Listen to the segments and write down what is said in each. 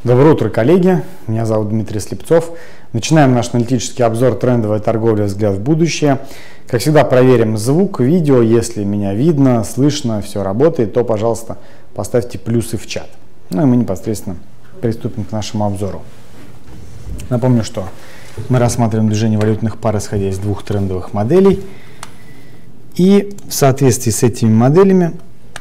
Доброе утро, коллеги! Меня зовут Дмитрий Слепцов. Начинаем наш аналитический обзор «Трендовая торговля. Взгляд в будущее». Как всегда, проверим звук, видео. Если меня видно, слышно, все работает, то, пожалуйста, поставьте плюсы в чат. Ну и мы непосредственно приступим к нашему обзору. Напомню, что мы рассматриваем движение валютных пар, исходя из двух трендовых моделей. И в соответствии с этими моделями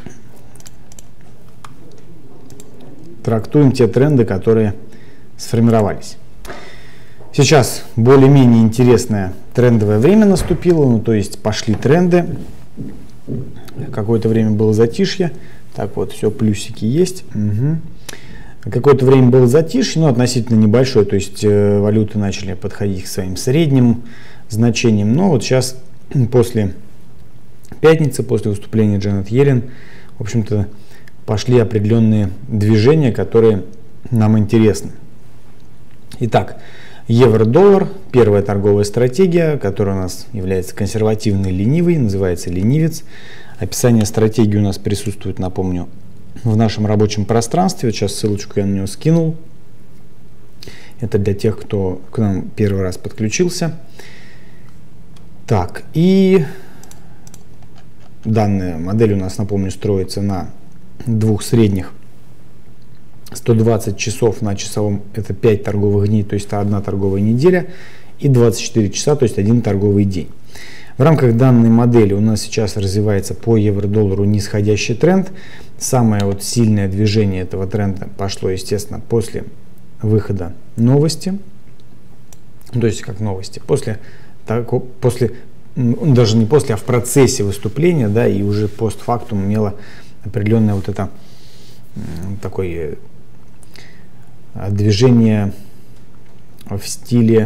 трактуем те тренды, которые сформировались. Сейчас более-менее интересное трендовое время наступило, ну то есть пошли тренды. Какое-то время было затишье. Так вот, все, плюсики есть. Какое-то время было затишье, но относительно небольшое, то есть валюты начали подходить к своим средним значениям. Но вот сейчас, после пятницы, после выступления Джанет Йеллен, в общем-то, пошли определенные движения, которые нам интересны. Итак, евро-доллар, первая торговая стратегия, которая у нас является консервативной, ленивой, называется ленивец. Описание стратегии у нас присутствует, напомню, в нашем рабочем пространстве. Вот сейчас ссылочку я на него скинул. Это для тех, кто к нам первый раз подключился. Так, и данная модель у нас, напомню, строится на двух средних 120 часов на часовом, это 5 торговых дней, то есть это одна торговая неделя, и 24 часа, то есть один торговый день. В рамках данной модели у нас сейчас развивается по евро-доллару нисходящий тренд. Самое вот сильное движение этого тренда пошло, естественно, после выхода новости, то есть как новости, после даже не после, а в процессе выступления, да, и уже постфактум имело определенное вот это такое движение в стиле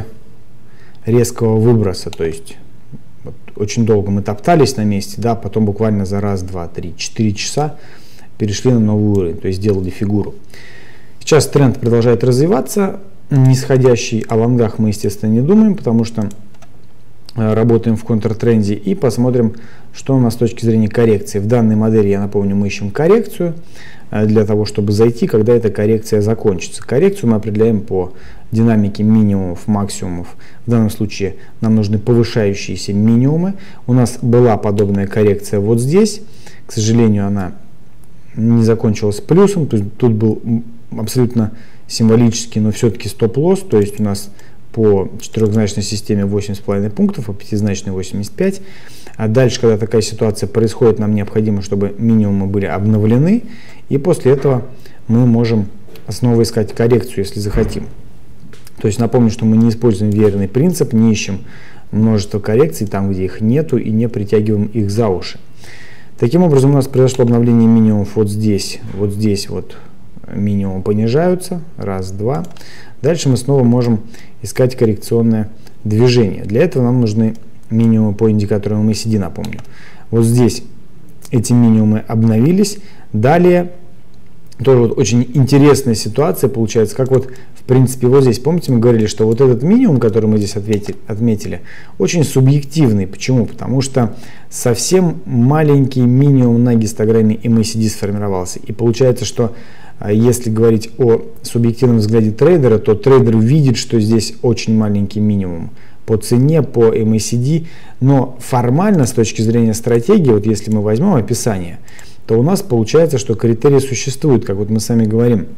резкого выброса, то есть вот очень долго мы топтались на месте, да, потом буквально за раз, два, три, 4 часа перешли на новый уровень, то есть сделали фигуру. Сейчас тренд продолжает развиваться, нисходящий, о лонгах мы, естественно, не думаем, потому что работаем в контртренде и посмотрим, что у нас с точки зрения коррекции. В данной модели, я напомню, мы ищем коррекцию для того, чтобы зайти, когда эта коррекция закончится. Коррекцию мы определяем по динамике минимумов, максимумов. В данном случае нам нужны повышающиеся минимумы. У нас была подобная коррекция вот здесь. К сожалению, она не закончилась плюсом. То есть тут был абсолютно символический, но все-таки стоп-лосс. То есть у нас по четырехзначной системе 8,5 пунктов, по пятизначной 85. А дальше, когда такая ситуация происходит, нам необходимо, чтобы минимумы были обновлены. И после этого мы можем снова искать коррекцию, если захотим. То есть напомню, что мы не используем веерный принцип, не ищем множество коррекций там, где их нету, и не притягиваем их за уши. Таким образом, у нас произошло обновление минимумов вот здесь вот минимум понижаются. Раз, два. Дальше мы снова можем искать коррекционное движение. Для этого нам нужны минимумы по индикатору MACD, напомню. Вот здесь эти минимумы обновились. Далее тоже вот очень интересная ситуация получается, как вот в принципе вот здесь, помните, мы говорили, что вот этот минимум, который мы здесь отметили, очень субъективный. Почему? Потому что совсем маленький минимум на гистограмме MACD сформировался. И получается, что если говорить о субъективном взгляде трейдера, то трейдер видит, что здесь очень маленький минимум по цене, по MACD, но формально с точки зрения стратегии, вот если мы возьмем описание, то у нас получается, что критерии существуют, как вот мы сами говорим.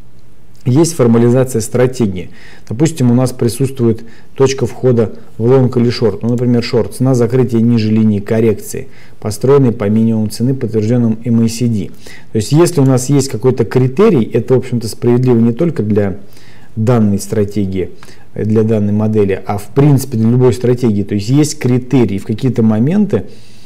Есть формализация стратегии. Допустим, у нас присутствует точка входа в лонг или шорт. Ну, например, шорт, цена закрытия ниже линии коррекции, построенной по минимуму цены, подтвержденным MACD. То есть, если у нас есть какой-то критерий, это, в общем-то, справедливо не только для данной стратегии, для данной модели, а в принципе для любой стратегии. То есть, есть критерий, в какие-то моменты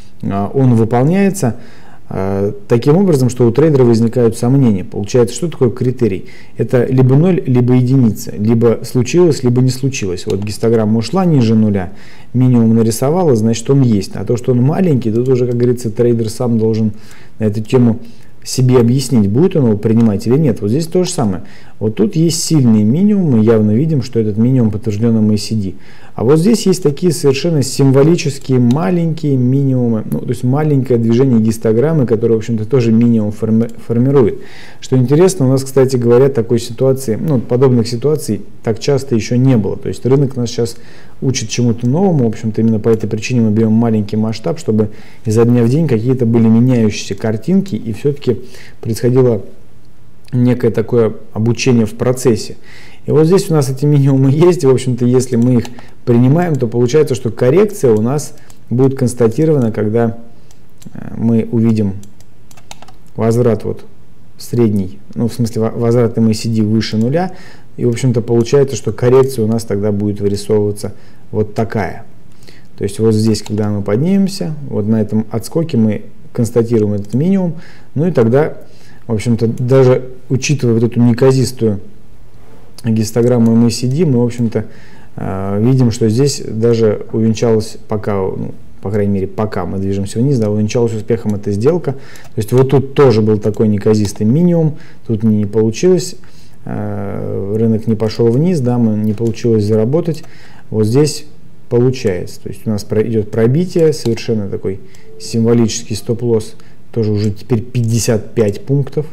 он выполняется таким образом, что у трейдера возникают сомнения. Получается, что такое критерий? Это либо 0, либо единица. Либо случилось, либо не случилось. Вот гистограмма ушла ниже нуля, минимум нарисовала, значит он есть. А то, что он маленький, тут уже, как говорится, трейдер сам должен на эту тему себе объяснить, будет он его принимать или нет. Вот здесь то же самое. Вот тут есть сильный минимум, мы явно видим, что этот минимум подтвержден на MACD. А вот здесь есть такие совершенно символические маленькие минимумы, ну, то есть маленькое движение гистограммы, которое, в общем-то, тоже минимум формирует. Что интересно, у нас, кстати говоря, такой ситуации, ну, подобных ситуаций так часто еще не было. То есть рынок нас сейчас учит чему-то новому, в общем-то, именно по этой причине мы берем маленький масштаб, чтобы изо дня в день какие-то были меняющиеся картинки, и все-таки происходило некое такое обучение в процессе. И вот здесь у нас эти минимумы есть, и, в общем-то, если мы их принимаем, то получается, что коррекция у нас будет констатирована, когда мы увидим возврат вот средний, ну, в смысле возврат MACD выше нуля, и, в общем-то, получается, что коррекция у нас тогда будет вырисовываться вот такая. То есть вот здесь, когда мы поднимемся, вот на этом отскоке мы констатируем этот минимум, ну и тогда, в общем-то, даже учитывая вот эту неказистую гистограмму MACD, мы, в общем-то, видим, что здесь даже увенчалась пока, ну, по крайней мере, пока мы движемся вниз, да, увенчалась успехом эта сделка. То есть вот тут тоже был такой неказистый минимум, тут не получилось, рынок не пошел вниз, да, не получилось заработать. Вот здесь получается. То есть у нас идет пробитие, совершенно такой символический стоп-лосс, тоже уже теперь 55 пунктов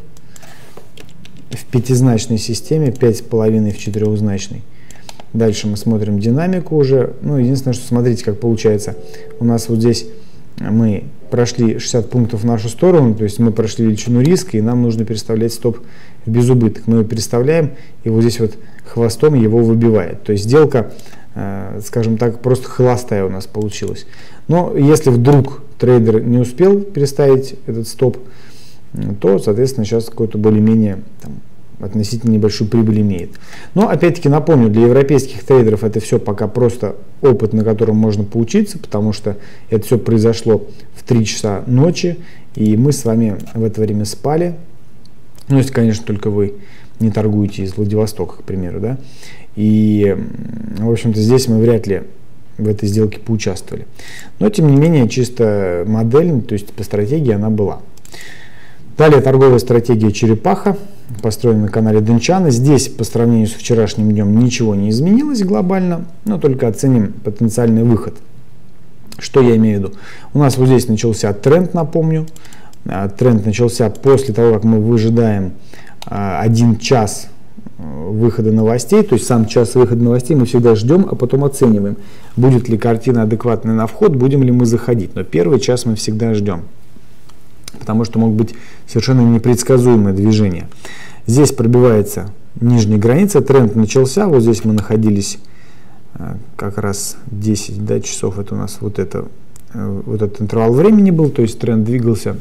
в пятизначной системе, 5,5 в четырехзначной. Дальше мы смотрим динамику уже. Ну, единственное, что смотрите, как получается. У нас вот здесь мы прошли 60 пунктов в нашу сторону, то есть мы прошли величину риска, и нам нужно переставлять стоп в безубыток. Мы его переставляем, и вот здесь вот хвостом его выбивает. То есть сделка, скажем так, просто холостая у нас получилась. Но если вдруг трейдер не успел переставить этот стоп, то, соответственно, сейчас какой-то более-менее относительно небольшую прибыль имеет. Но, опять-таки, напомню, для европейских трейдеров это все пока просто опыт, на котором можно поучиться, потому что это все произошло в 3 часа ночи, и мы с вами в это время спали. Ну, если, конечно, только вы не торгуете из Владивостока, к примеру, да. И, в общем-то, здесь мы вряд ли в этой сделке поучаствовали. Но, тем не менее, чисто модель, то есть по стратегии она была. Далее торговая стратегия черепаха, построена на канале Денчана. Здесь по сравнению с вчерашним днем ничего не изменилось глобально, но только оценим потенциальный выход. Что я имею в виду? У нас вот здесь начался тренд, напомню. Тренд начался после того, как мы выжидаем 1 час выхода новостей, то есть сам час выхода новостей мы всегда ждем, а потом оцениваем, будет ли картина адекватная на вход, будем ли мы заходить. Но первый час мы всегда ждем, потому что могут быть совершенно непредсказуемые движения. Здесь пробивается нижняя граница, тренд начался, вот здесь мы находились как раз 10 часов, это у нас вот этот интервал времени был, то есть тренд двигался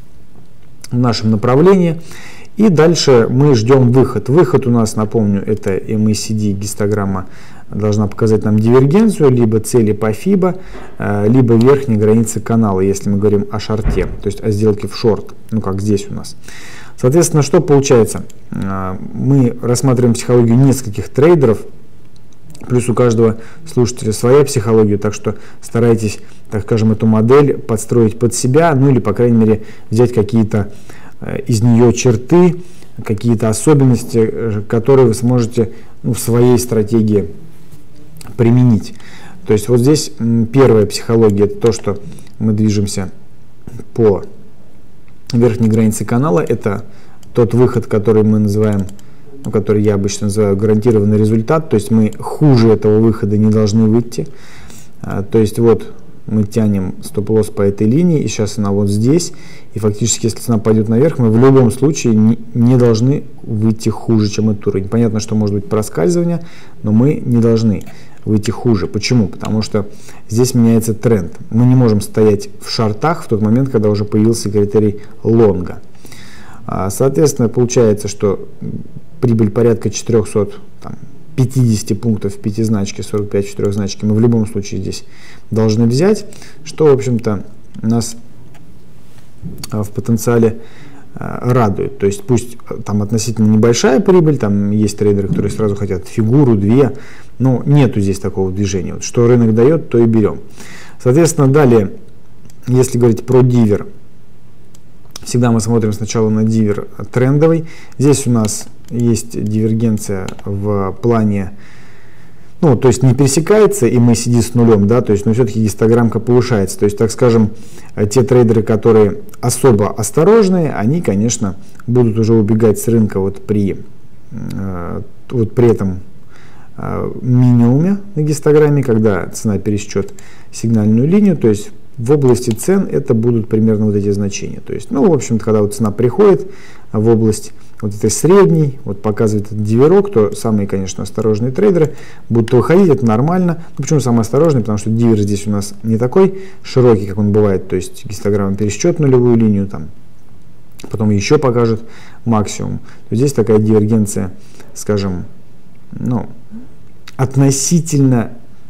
в нашем направлении. И дальше мы ждем выход. Выход у нас, напомню, это MACD гистограмма должна показать нам дивергенцию, либо цели по FIBA, либо верхней границы канала, если мы говорим о шорте, то есть о сделке в шорт, ну как здесь у нас. Соответственно, что получается? Мы рассматриваем психологию нескольких трейдеров, плюс у каждого слушателя своя психология, так что старайтесь, так скажем, эту модель подстроить под себя, ну или, по крайней мере, взять какие-то из нее черты, какие-то особенности, которые вы сможете в своей стратегии применить. То есть вот здесь первая психология, это то, что мы движемся по верхней границе канала, это тот выход, который мы называем, который я обычно называю гарантированный результат, то есть мы хуже этого выхода не должны выйти. То есть вот мы тянем стоп-лосс по этой линии, и сейчас она вот здесь, и фактически, если цена пойдет наверх, мы в любом случае не должны выйти хуже, чем этот уровень. Понятно, что может быть проскальзывание, но мы не должны выйти хуже. Почему? Потому что здесь меняется тренд. Мы не можем стоять в шортах в тот момент, когда уже появился критерий лонга. Соответственно, получается, что прибыль порядка 450 пунктов в пятизначке, 45 в четырехзначке мы в любом случае здесь должны взять, что, в общем-то, нас в потенциале радует. То есть пусть там относительно небольшая прибыль, там есть трейдеры, которые сразу хотят фигуру, 2, но нету здесь такого движения. Вот что рынок дает, то и берем. Соответственно, далее, если говорить про дивер, Всегда мы смотрим сначала на дивер трендовый. Здесь у нас есть дивергенция в плане, ну, то есть не пересекается и MACD с нулем, да, то есть, но все-таки гистограммка повышается. То есть, так скажем, те трейдеры, которые особо осторожные, они, конечно, будут уже убегать с рынка вот при этом минимуме на гистограмме, когда цена пересечет сигнальную линию, то есть в области цен это будут примерно вот эти значения. То есть, ну, в общем-то, когда вот цена приходит в область вот этой средней, вот показывает этот диверок, то самые, конечно, осторожные трейдеры будут выходить, это нормально. Ну, почему самые осторожные? Потому что дивер здесь у нас не такой широкий, как он бывает, то есть гистограмма пересечет нулевую линию, там, потом еще покажет максимум. То здесь такая дивергенция, скажем, ну, относительно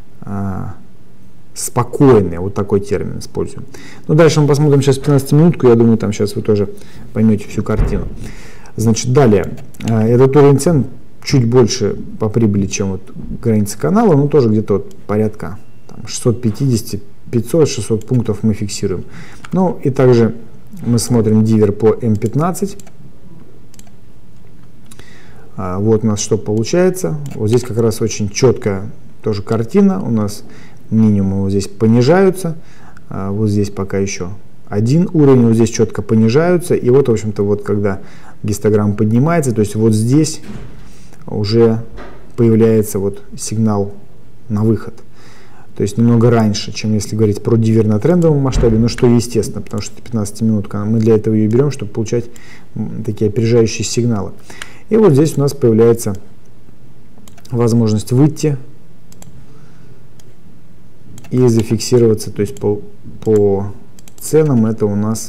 спокойная, вот такой термин используем. Ну, дальше мы посмотрим сейчас 15-минутку, я думаю, там сейчас вы тоже поймете всю картину. Значит, далее, этот уровень цен чуть больше по прибыли, чем вот граница канала, но тоже где-то вот порядка 650, 500, 600 пунктов мы фиксируем. Ну, и также мы смотрим дивер по М15. Вот у нас что получается. Вот здесь как раз очень четкая тоже картина. У нас минимумы вот здесь понижаются. Вот здесь пока еще один уровень, вот здесь четко понижаются. И вот, в общем-то, вот когда гистограмма поднимается, то есть вот здесь уже появляется вот сигнал на выход. То есть немного раньше, чем если говорить про дивер на трендовом масштабе, но что естественно, потому что 15-минутка, мы для этого ее берем, чтобы получать такие опережающие сигналы. И вот здесь у нас появляется возможность выйти и зафиксироваться, то есть по ценам это у нас,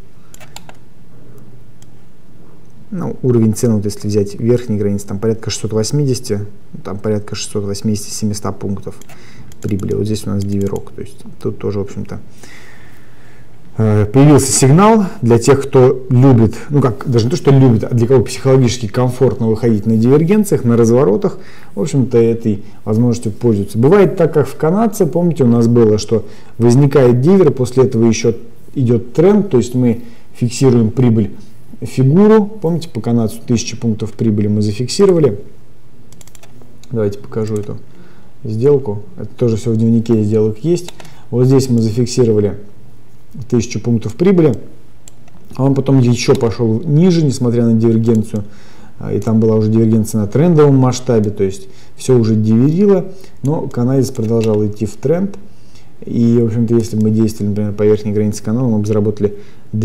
ну, уровень цен, вот если взять верхней границы, там порядка 680, там порядка 680-700 пунктов прибыли. Вот здесь у нас диверок, то есть тут тоже, в общем-то, появился сигнал для тех, кто любит, ну как, даже не то, что любит, а для кого психологически комфортно выходить на дивергенциях, на разворотах, в общем-то, этой возможностью пользуются. Бывает так, как в канадце, помните, у нас было, что возникает дивер, после этого еще идет тренд, то есть мы фиксируем прибыль фигуру, помните, по канадцу 1000 пунктов прибыли мы зафиксировали. Давайте покажу эту сделку, это тоже все в дневнике сделок есть. Вот здесь мы зафиксировали 1000 пунктов прибыли, а он потом еще пошел ниже, несмотря на дивергенцию, и там была уже дивергенция на трендовом масштабе, то есть все уже диверило, но канадец продолжал идти в тренд, и, в общем-то, если бы мы действовали, например, по верхней границе канала, мы бы заработали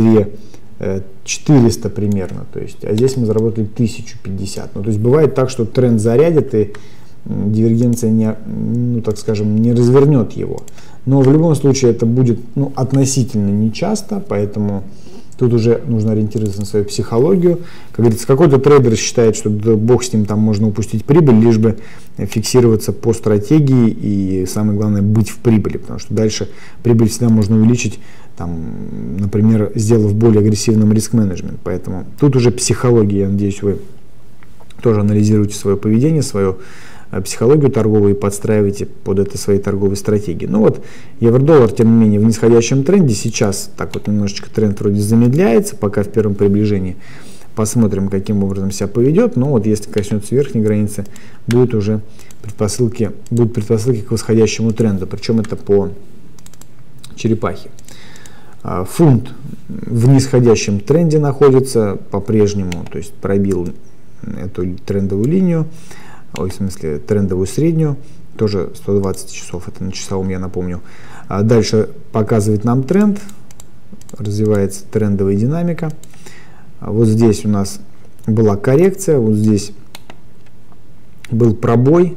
2400 примерно, то есть, а здесь мы заработали 1050. Ну, то есть бывает так, что тренд зарядит, и дивергенция не, ну, так скажем, не развернет его. Но в любом случае это будет, ну, относительно нечасто, поэтому тут уже нужно ориентироваться на свою психологию. Как говорится, какой-то трейдер считает, что да, бог с ним, там можно упустить прибыль, лишь бы фиксироваться по стратегии и, самое главное, быть в прибыли, потому что дальше прибыль всегда можно увеличить, там, например, сделав более агрессивным риск-менеджмент. Поэтому тут уже психология, я надеюсь, вы тоже анализируете свое поведение, свою психологию торговую и подстраиваете под это свои торговые стратегии. Ну вот, евро-доллар, тем не менее, в нисходящем тренде. Сейчас так вот немножечко тренд вроде замедляется, пока в первом приближении. Посмотрим, каким образом себя поведет. Но вот если коснется верхней границы, будут уже предпосылки к восходящему тренду. Причем это по черепахе. Фунт в нисходящем тренде находится по-прежнему, то есть пробил эту трендовую линию. В смысле трендовую среднюю, тоже 120 часов, это на часовом, я напомню. Дальше показывает нам тренд, развивается трендовая динамика. Вот здесь у нас была коррекция, вот здесь был пробой.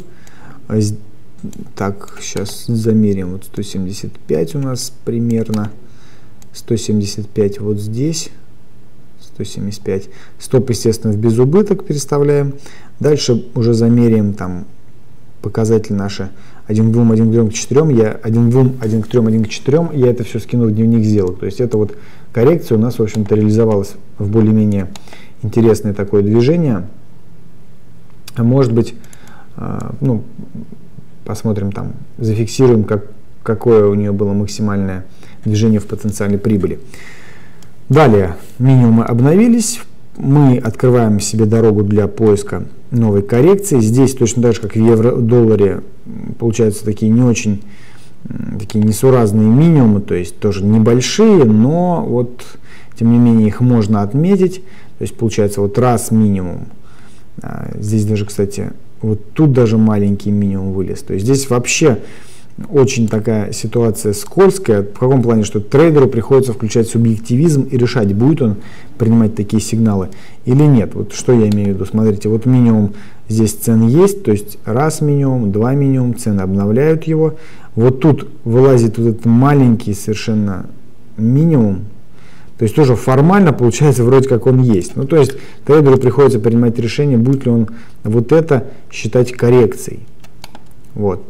Так, сейчас замерим, вот 175 у нас примерно, 175 вот здесь. 175. Стоп, естественно, в безубыток переставляем. Дальше уже замеряем там показатели наши 1 к 2, 1 к 3, к 4. Я 1 к 2, 1 к 3, 1 к 4. Я это все скину в дневник сделок. То есть это вот коррекция у нас, в общем-то, реализовалась в более-менее интересное такое движение. Может быть, ну, посмотрим там, зафиксируем, какое у нее было максимальное движение в потенциальной прибыли. Далее минимумы обновились. Мы открываем себе дорогу для поиска новой коррекции. Здесь точно так же, как в евро-долларе, получаются такие не очень, такие несуразные минимумы, то есть тоже небольшие, но вот тем не менее их можно отметить. То есть получается вот раз минимум. Здесь даже, кстати, вот тут даже маленький минимум вылез. То есть здесь вообще очень такая ситуация скользкая. В каком плане, что трейдеру приходится включать субъективизм и решать, будет он принимать такие сигналы или нет. Вот что я имею в виду. Смотрите, вот минимум здесь цен есть, то есть раз минимум, два минимум, цены обновляют его. Вот тут вылазит вот этот маленький совершенно минимум. То есть тоже формально получается вроде как он есть. Ну то есть трейдеру приходится принимать решение, будет ли он вот это считать коррекцией. Вот.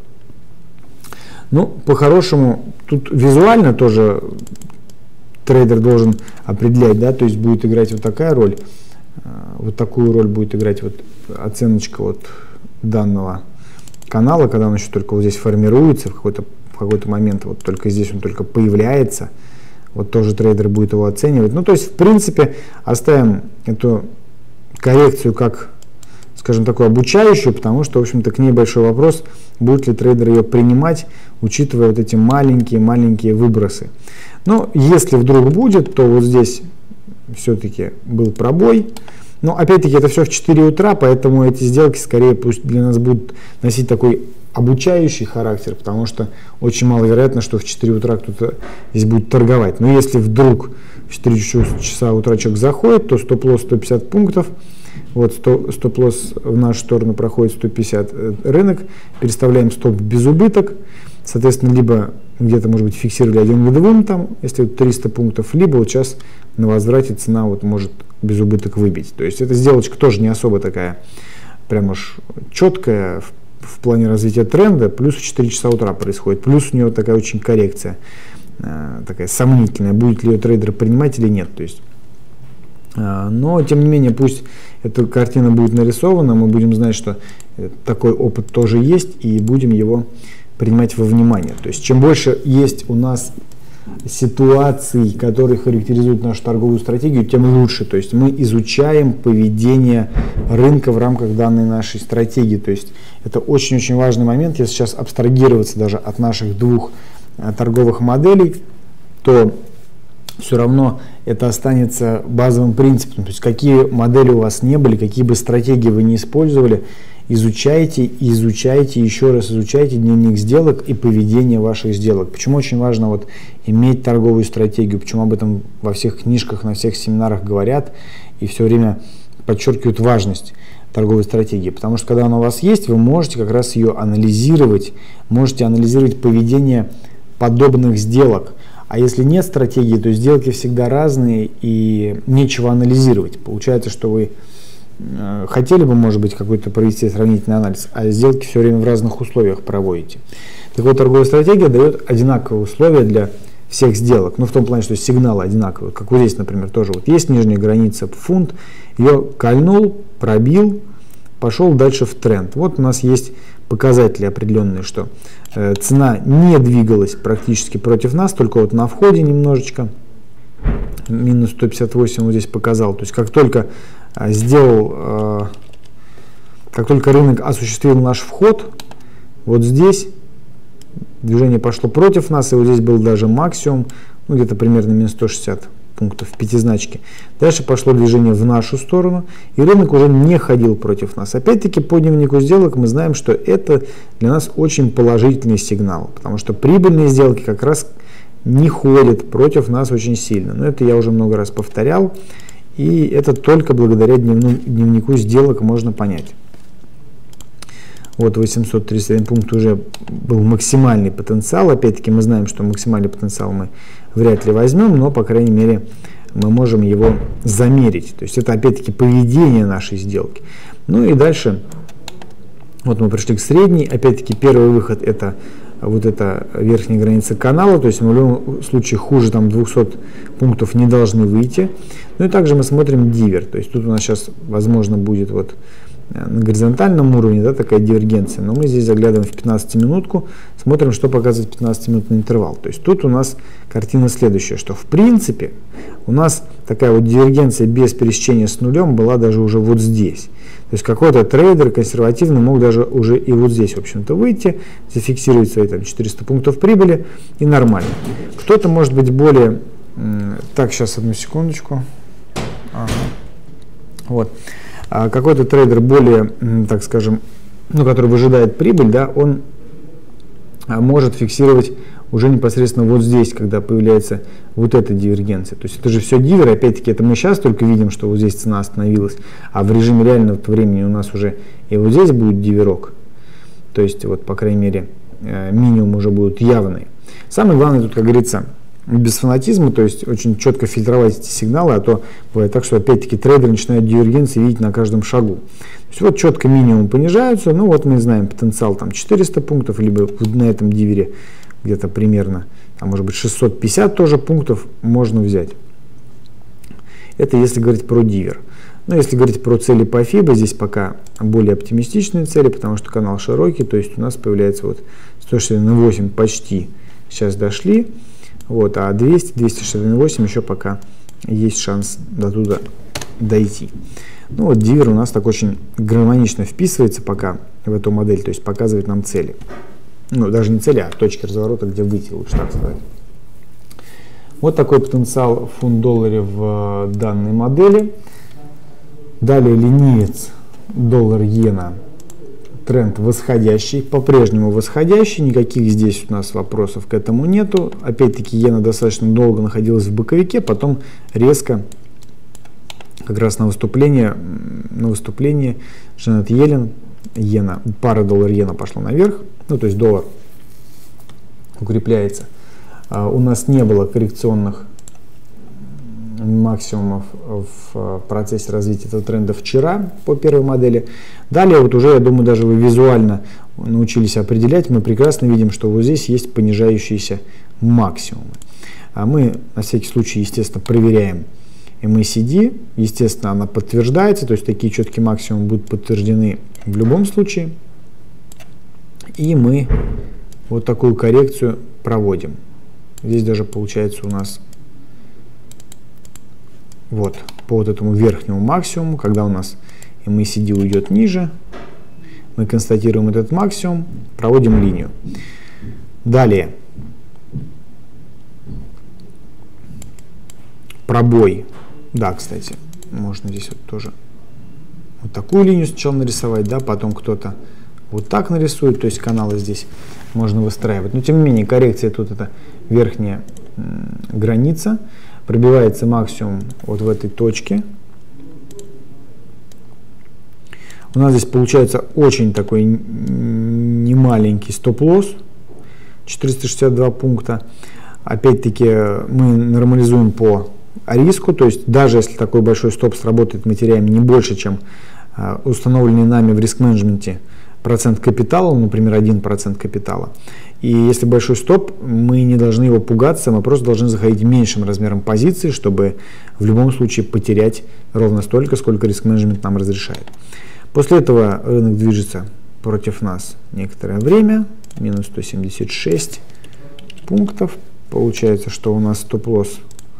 Ну, по-хорошему, тут визуально тоже трейдер должен определять, да, то есть будет играть вот такая роль, вот такую роль будет играть вот оценочка вот данного канала, когда он еще только вот здесь формируется, в какой-то момент, вот только здесь он только появляется, вот тоже трейдер будет его оценивать. Ну, то есть, в принципе, оставим эту коррекцию как, скажем, такую обучающую, потому что, в общем-то, к ней большой вопрос, будет ли трейдер ее принимать, учитывая вот эти маленькие выбросы. Но если вдруг будет, то вот здесь все-таки был пробой. Но опять-таки это все в 4 утра, поэтому эти сделки скорее пусть для нас будут носить такой обучающий характер, потому что очень маловероятно, что в 4 утра кто-то здесь будет торговать. Но если вдруг в 4 часа утра человек заходит, то стоп-лосс 150 пунктов. Вот стоп-лосс в нашу сторону проходит 150 рынок, переставляем стоп без убыток, соответственно, либо где-то, может быть, фиксировали 1 к 2, там, если 300 пунктов, либо вот сейчас на возврате цена вот может без убыток выбить. То есть эта сделочка тоже не особо такая прям уж четкая в плане развития тренда, плюс в 4 часа утра происходит, плюс у нее такая очень коррекция, такая сомнительная, будет ли ее трейдер принимать или нет. То есть, но, тем не менее, пусть эта картина будет нарисована, мы будем знать, что такой опыт тоже есть, и будем его принимать во внимание. То есть, чем больше есть у нас ситуаций, которые характеризуют нашу торговую стратегию, тем лучше. То есть, мы изучаем поведение рынка в рамках данной нашей стратегии. То есть, это очень-очень важный момент. Если сейчас абстрагироваться даже от наших двух торговых моделей, то все равно это останется базовым принципом. То есть какие модели у вас не были, какие бы стратегии вы не использовали, изучайте, еще раз изучайте дневник сделок и поведение ваших сделок. Почему очень важно вот иметь торговую стратегию, почему об этом во всех книжках, на всех семинарах говорят и все время подчеркивают важность торговой стратегии. Потому что когда она у вас есть, вы можете как раз ее анализировать, можете анализировать поведение подобных сделок. А если нет стратегии, то сделки всегда разные и нечего анализировать. Получается, что вы хотели бы, может быть, какой-то провести сравнительный анализ, а сделки все время в разных условиях проводите. Так вот, торговая стратегия дает одинаковые условия для всех сделок. Ну, в том плане, что сигналы одинаковые. Как вот здесь, например, тоже вот есть нижняя граница фунт, ее кольнул, пробил, пошел дальше в тренд. Вот у нас есть показатели определенные, что цена не двигалась практически против нас, только вот на входе немножечко, минус 158 вот здесь показал. То есть как только как только рынок осуществил наш вход, вот здесь движение пошло против нас, и вот здесь был даже максимум, ну где-то примерно минус 160 пунктов в пятизначке. Дальше пошло движение в нашу сторону, и рынок уже не ходил против нас. Опять-таки по дневнику сделок мы знаем, что это для нас очень положительный сигнал, потому что прибыльные сделки как раз не ходят против нас очень сильно. Но это я уже много раз повторял, и это только благодаря дневнику сделок можно понять. Вот 831 пункт уже был максимальный потенциал. Опять-таки мы знаем, что максимальный потенциал мы вряд ли возьмем, но, по крайней мере, мы можем его замерить. То есть это опять-таки поведение нашей сделки. Ну и дальше, вот мы пришли к средней. Опять-таки первый выход это вот эта верхняя граница канала. То есть мы в любом случае хуже там 200 пунктов не должны выйти. Ну и также мы смотрим дивер. То есть тут у нас сейчас возможно будет вот на горизонтальном уровне, да, такая дивергенция, но мы здесь заглядываем в 15-минутку, смотрим, что показывает 15-минутный интервал. То есть тут у нас картина следующая, что в принципе у нас такая вот дивергенция без пересечения с нулем была даже уже вот здесь. То есть какой-то трейдер консервативный мог даже уже и вот здесь, в общем-то, выйти, зафиксировать свои там 400 пунктов прибыли и нормально. Кто-то может быть более... Так, сейчас одну секундочку. Ага. Вот. Какой-то трейдер более, так скажем, ну, который выжидает прибыль, да, он может фиксировать уже непосредственно вот здесь, когда появляется вот эта дивергенция. То есть это же все диверы, опять-таки это мы сейчас только видим, что вот здесь цена остановилась, а в режиме реального времени у нас уже и вот здесь будет диверок. То есть вот, по крайней мере, минимум уже будут явные. Самое главное тут, как говорится, без фанатизма, то есть очень четко фильтровать эти сигналы, а то бывает так, что опять-таки трейдеры начинают дивергенции видеть на каждом шагу. То есть вот четко минимум понижаются, ну вот мы знаем потенциал там 400 пунктов, либо вот на этом дивере где-то примерно, там может быть 650 тоже пунктов можно взять. Это если говорить про дивер. Но если говорить про цели по FIBA, здесь пока более оптимистичные цели, потому что канал широкий, то есть у нас появляется вот 168 почти сейчас дошли. Вот, а 200-268 еще пока есть шанс до туда дойти. Ну вот дивер у нас так очень гармонично вписывается пока в эту модель, то есть показывает нам цели. Ну, даже не цели, а точки разворота, где выйти, лучше так сказать. Вот такой потенциал в фунт-долларе в данной модели. Далее линеец доллар-иена. Тренд восходящий, по-прежнему восходящий, никаких здесь у нас вопросов к этому нету. Опять-таки иена достаточно долго находилась в боковике, потом резко, как раз на выступлении Джанет Йеллен, иена, пара доллар-иена пошла наверх, ну то есть доллар укрепляется. У нас не было коррекционных максимумов в процессе развития этого тренда вчера по первой модели. Далее вот уже, я думаю, даже вы визуально научились определять, мы прекрасно видим, что вот здесь есть понижающиеся максимумы. А мы на всякий случай, естественно, проверяем MACD, естественно, она подтверждается, то есть такие четкие максимумы будут подтверждены в любом случае. И мы вот такую коррекцию проводим. Здесь даже получается у нас вот по вот этому верхнему максимуму, когда у нас MACD уйдет ниже, мы констатируем этот максимум, проводим линию. Далее пробой. Да, кстати, можно здесь вот тоже вот такую линию сначала нарисовать, да, потом кто-то вот так нарисует, то есть каналы здесь можно выстраивать. Но тем не менее коррекция тут это верхняя граница. Пробивается максимум вот в этой точке. У нас здесь получается очень такой немаленький стоп-лосс, 462 пункта. Опять-таки мы нормализуем по риску, то есть даже если такой большой стоп сработает, мы теряем не больше, чем установленный нами в риск-менеджменте процент капитала, например, 1% капитала. И если большой стоп, мы не должны его пугаться, мы просто должны заходить меньшим размером позиции, чтобы в любом случае потерять ровно столько, сколько риск-менеджмент нам разрешает. После этого рынок движется против нас некоторое время, минус 176 пунктов. Получается, что у нас стоп-лосс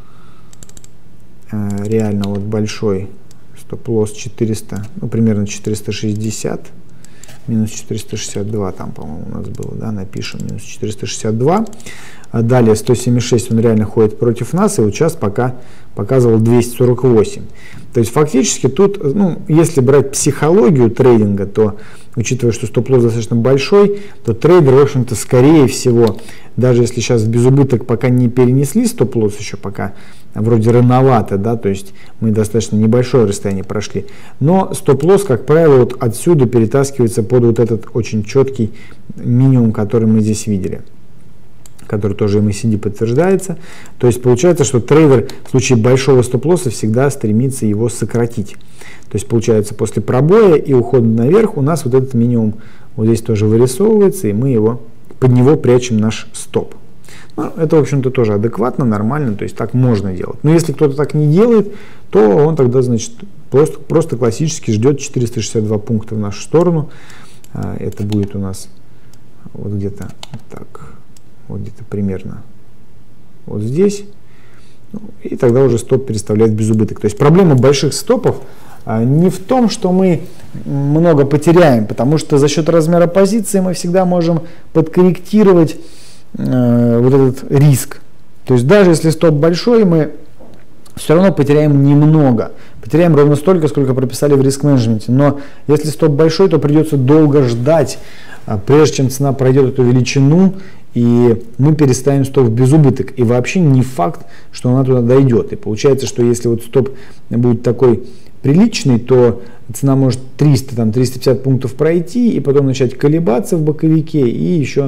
реально вот большой, стоп-лосс 400, ну примерно 460. Минус 462 там, по-моему, у нас было, да, напишем, минус 462. А далее 176 он реально ходит против нас, и вот сейчас пока показывал 248. То есть фактически тут, ну, если брать психологию трейдинга, то, учитывая, что стоп-лосс достаточно большой, то трейдер, в общем-то, скорее всего, даже если сейчас в безубыток пока не перенесли стоп-лосс, еще пока вроде рановато, да, то есть мы достаточно небольшое расстояние прошли, но стоп-лосс, как правило, вот отсюда перетаскивается под вот этот очень четкий минимум, который мы здесь видели, который тоже MACD подтверждается. То есть получается, что трейдер в случае большого стоп-лосса всегда стремится его сократить. То есть получается, после пробоя и ухода наверх у нас вот этот минимум вот здесь тоже вырисовывается, и мы под него прячем наш стоп. Ну, это, в общем-то, тоже адекватно, нормально, то есть так можно делать. Но если кто-то так не делает, то он тогда, значит, просто классически ждет 462 пункта в нашу сторону. Это будет у нас вот где-то так, вот где-то примерно вот здесь. И тогда уже стоп переставляет в безубыток. То есть проблема больших стопов не в том, что мы много потеряем, потому что за счет размера позиции мы всегда можем подкорректировать вот этот риск. То есть даже если стоп большой, мы все равно потеряем немного. Потеряем ровно столько, сколько прописали в риск-менеджменте. Но если стоп большой, то придется долго ждать, прежде чем цена пройдет эту величину, и мы переставим стоп в безубыток. И вообще не факт, что она туда дойдет. И получается, что если вот стоп будет такой приличный, то цена может 300-350 пунктов пройти, и потом начать колебаться в боковике, и еще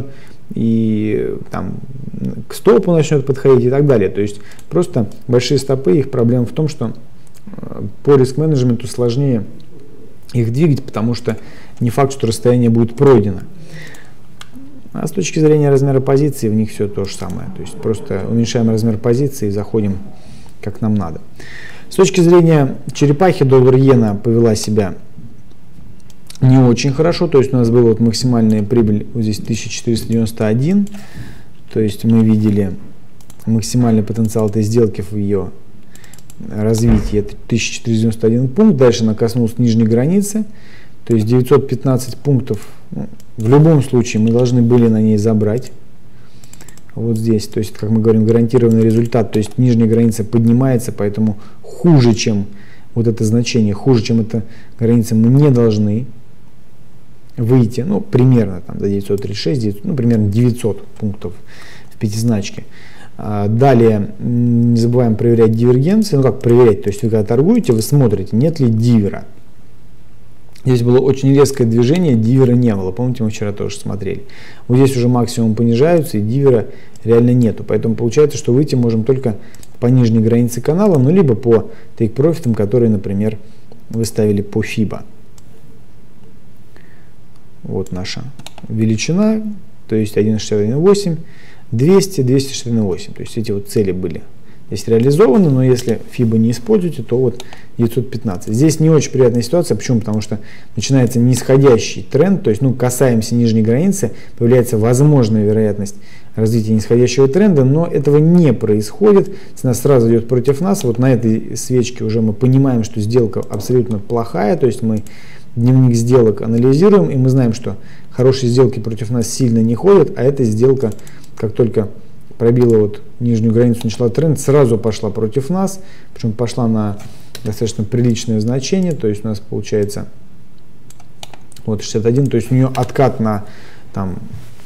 там к стопу начнет подходить и так далее. То есть просто большие стопы, их проблема в том, что по риск-менеджменту сложнее их двигать, потому что не факт, что расстояние будет пройдено. А с точки зрения размера позиции, в них все то же самое. То есть просто уменьшаем размер позиции и заходим как нам надо. С точки зрения черепахи, доллар-иена повела себя не очень хорошо. То есть у нас была вот максимальная прибыль вот здесь 1491. То есть мы видели максимальный потенциал этой сделки в ее развитии. Это 1491 пункт. Дальше она коснулась нижней границы. То есть 915 пунктов, в любом случае мы должны были на ней забрать. Вот здесь, то есть, как мы говорим, гарантированный результат, то есть нижняя граница поднимается, поэтому хуже, чем вот это значение, хуже, чем эта граница, мы не должны выйти, ну, примерно там до 936, ну, примерно 900 пунктов в пятизначке. Далее не забываем проверять дивергенции. Ну, как проверять, то есть вы когда торгуете, вы смотрите, нет ли дивера. Здесь было очень резкое движение, дивера не было. Помните, мы вчера тоже смотрели. Вот здесь уже максимум понижаются, и дивера реально нету. Поэтому получается, что выйти можем только по нижней границе канала, ну либо по тейк-профитам, которые, например, вы ставили по FIBA. Вот наша величина, то есть 1.61.8, 200, 261.8. То есть эти вот цели были здесь реализованы, но если FIBA не используете, то вот 915. Здесь не очень приятная ситуация. Почему? Потому что начинается нисходящий тренд, то есть, ну, касаемся нижней границы, появляется возможная вероятность развития нисходящего тренда, но этого не происходит. Цена сразу идет против нас. Вот на этой свечке уже мы понимаем, что сделка абсолютно плохая, то есть мы дневник сделок анализируем, и мы знаем, что хорошие сделки против нас сильно не ходят, а эта сделка, как только пробила вот нижнюю границу, начала тренд, сразу пошла против нас, причем пошла на достаточно приличное значение, то есть у нас получается вот 61, то есть у нее откат на там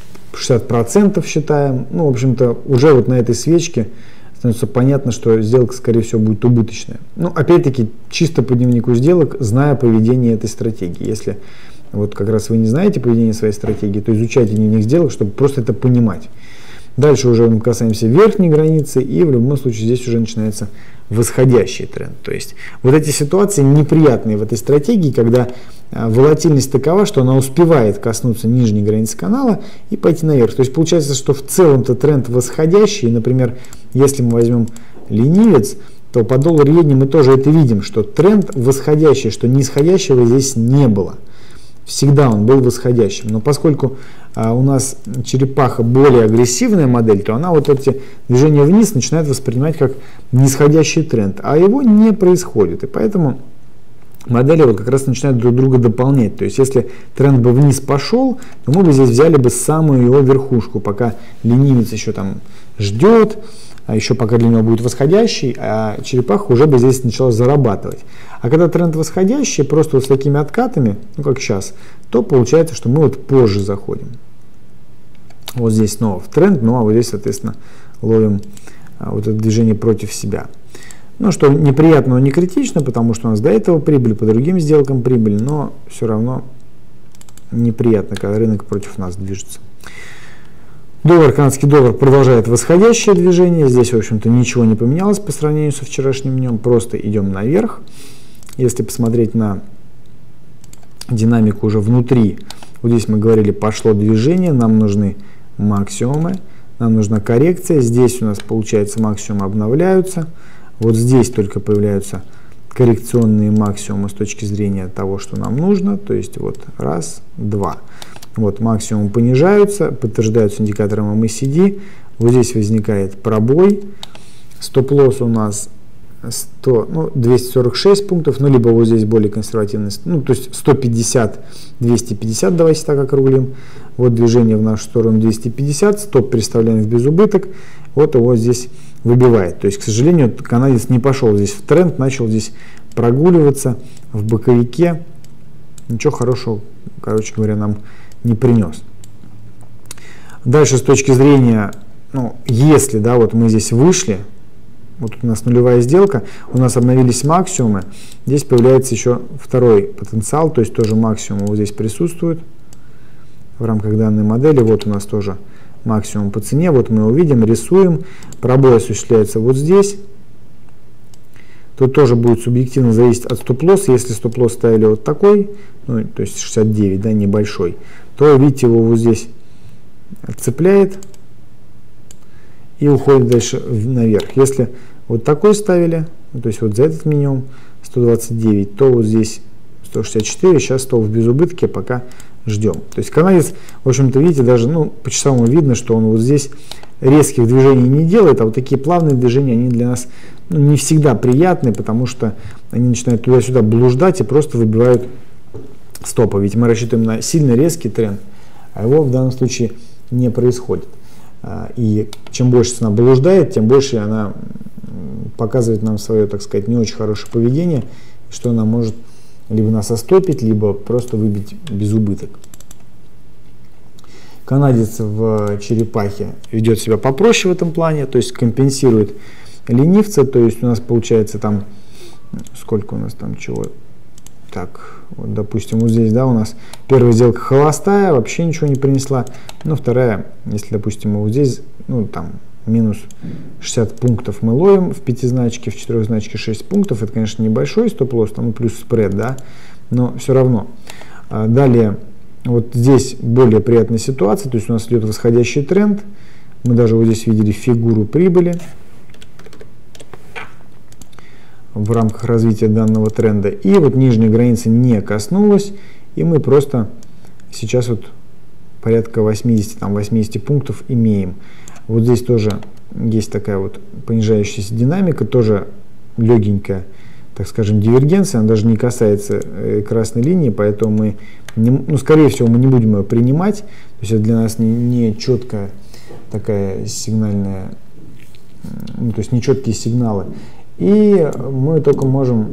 60% считаем. Ну, в общем-то, уже вот на этой свечке становится понятно, что сделка, скорее всего, будет убыточная. Ну, опять-таки, чисто по дневнику сделок, зная поведение этой стратегии. Если вот как раз вы не знаете поведение своей стратегии, то изучайте дневник сделок, чтобы просто это понимать. Дальше уже мы касаемся верхней границы, и в любом случае здесь уже начинается восходящий тренд. То есть вот эти ситуации неприятные в этой стратегии, когда волатильность такова, что она успевает коснуться нижней границы канала и пойти наверх. То есть получается, что в целом-то тренд восходящий. Например, если мы возьмем ленивец, то по доллар-иене мы тоже это видим, что тренд восходящий, что нисходящего здесь не было. Всегда он был восходящим. Но поскольку у нас черепаха более агрессивная модель, то она вот эти движения вниз начинает воспринимать как нисходящий тренд, а его не происходит. И поэтому модели вот как раз начинают друг друга дополнять. То есть если тренд бы вниз пошел, то мы бы здесь взяли бы самую его верхушку, пока ленивец еще там ждет, а еще пока для него будет восходящий, а черепаха уже бы здесь начала зарабатывать. А когда тренд восходящий, просто вот с такими откатами, ну как сейчас, то получается, что мы вот позже заходим. Вот здесь снова в тренд, ну а вот здесь, соответственно, ловим вот это движение против себя. Ну, что неприятно, но не критично, потому что у нас до этого прибыль, по другим сделкам прибыль, но все равно неприятно, когда рынок против нас движется. Доллар, канадский доллар продолжает восходящее движение. Здесь, в общем-то, ничего не поменялось по сравнению со вчерашним днем. Просто идем наверх. Если посмотреть на динамику уже внутри, вот здесь мы говорили, пошло движение, нам нужны максимумы, нам нужна коррекция. Здесь у нас, получается, максимумы обновляются. Вот здесь только появляются коррекционные максимумы с точки зрения того, что нам нужно. То есть вот раз, два. Вот максимумы понижаются, подтверждаются индикатором MACD. Вот здесь возникает пробой. Стоп-лосс у нас 246 пунктов, ну, либо вот здесь более консервативный, ну, то есть 150, 250, давайте так округлим. Вот движение в нашу сторону 250, стоп представляем в безубыток, вот его здесь выбивает. То есть, к сожалению, канадец не пошел здесь в тренд, начал здесь прогуливаться в боковике. Ничего хорошего, короче говоря, нам не принес. Дальше с точки зрения, ну, если, да, вот мы здесь вышли, вот у нас нулевая сделка, у нас обновились максимумы, здесь появляется еще второй потенциал, то есть тоже максимум вот здесь присутствует в рамках данной модели. Вот у нас тоже максимум по цене, вот мы увидим, рисуем, пробой осуществляется вот здесь. Тут тоже будет субъективно зависеть от стоп-лосса. Если стоп-лосс ставили вот такой, ну, то есть 69, да, небольшой, то видите, его вот здесь цепляет и уходит дальше наверх. Если вот такой ставили, то есть вот за этот минимум 129, то вот здесь 164, сейчас стол в безубытке, пока ждем. То есть канадец, в общем-то, видите, даже, ну, по часовому видно, что он вот здесь резких движений не делает, а вот такие плавные движения, они для нас, ну, не всегда приятны, потому что они начинают туда-сюда блуждать и просто выбивают стопы. Ведь мы рассчитываем на сильно резкий тренд, а его в данном случае не происходит. И чем больше цена блуждает, тем больше она показывает нам свое, так сказать, не очень хорошее поведение, что она может либо нас остопить, либо просто выбить без убыток. Канадец в черепахе ведет себя попроще в этом плане, то есть компенсирует ленивца, то есть у нас получается там, сколько у нас там чего, так, вот, допустим, вот здесь, да, у нас первая сделка холостая, вообще ничего не принесла, но вторая, если, допустим, вот здесь, ну, там, минус 60 пунктов мы ловим в пятизначке, в четырехзначке 6 пунктов, это, конечно, небольшой стоп-лосс, там, плюс спред, да, но все равно. Далее, вот здесь более приятная ситуация, то есть у нас идет восходящий тренд, мы даже вот здесь видели фигуру прибыли в рамках развития данного тренда, и вот нижняя граница не коснулась, и мы просто сейчас вот порядка 80 пунктов имеем. Вот здесь тоже есть такая вот понижающаяся динамика, тоже легенькая, так скажем, дивергенция, она даже не касается красной линии, поэтому мы, ну, скорее всего, мы не будем ее принимать, то есть это для нас не четкая такая сигнальная, ну, то есть не четкие сигналы. И мы только можем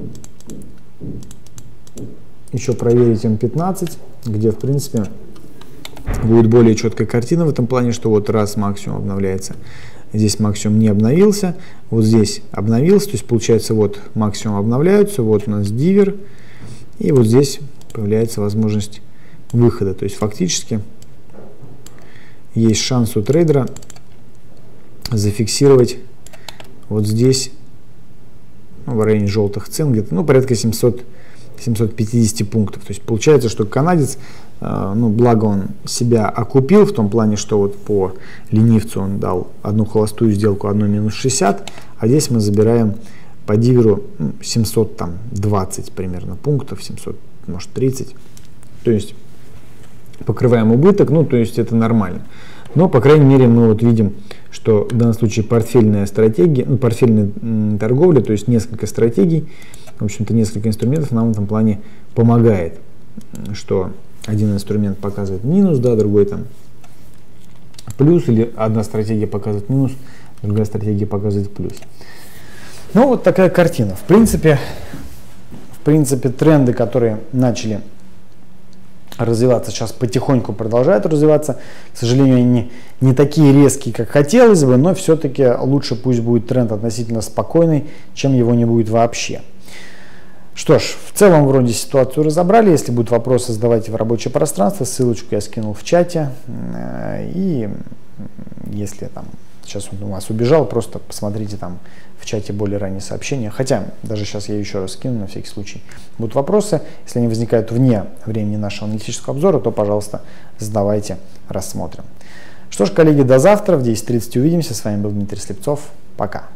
еще проверить М15, где, в принципе, будет более четкая картина в этом плане, что вот раз максимум обновляется, здесь максимум не обновился, вот здесь обновился, то есть получается вот максимум обновляются, вот у нас дивер, и вот здесь появляется возможность выхода, то есть фактически есть шанс у трейдера зафиксировать вот здесь, ну, в районе желтых цен, где-то, ну, порядка 750 пунктов. То есть получается, что канадец, ну, благо он себя окупил в том плане, что вот по ленивцу он дал одну холостую сделку, одну минус 60, а здесь мы забираем по диверу 720 примерно пунктов, 700, может 30. То есть покрываем убыток, ну, то есть это нормально. Но, по крайней мере, мы вот видим, что в данном случае портфельная стратегия, ну, портфельная торговля, то есть несколько стратегий, в общем-то, несколько инструментов нам в этом плане помогает, что один инструмент показывает минус, да, другой там плюс, или одна стратегия показывает минус, другая стратегия показывает плюс. Ну, вот такая картина. В принципе, тренды, которые начали развиваться, сейчас потихоньку продолжают развиваться. К сожалению, они не такие резкие, как хотелось бы, но все-таки лучше пусть будет тренд относительно спокойный, чем его не будет вообще. Что ж, в целом вроде ситуацию разобрали. Если будут вопросы, задавайте в рабочее пространство. Ссылочку я скинул в чате. И если там сейчас он у вас убежал, просто посмотрите там в чате более ранние сообщения. Хотя даже сейчас я еще раз скину на всякий случай. Будут вопросы. Если они возникают вне времени нашего аналитического обзора, то, пожалуйста, задавайте, рассмотрим. Что ж, коллеги, до завтра в 10:30 увидимся. С вами был Дмитрий Слепцов. Пока.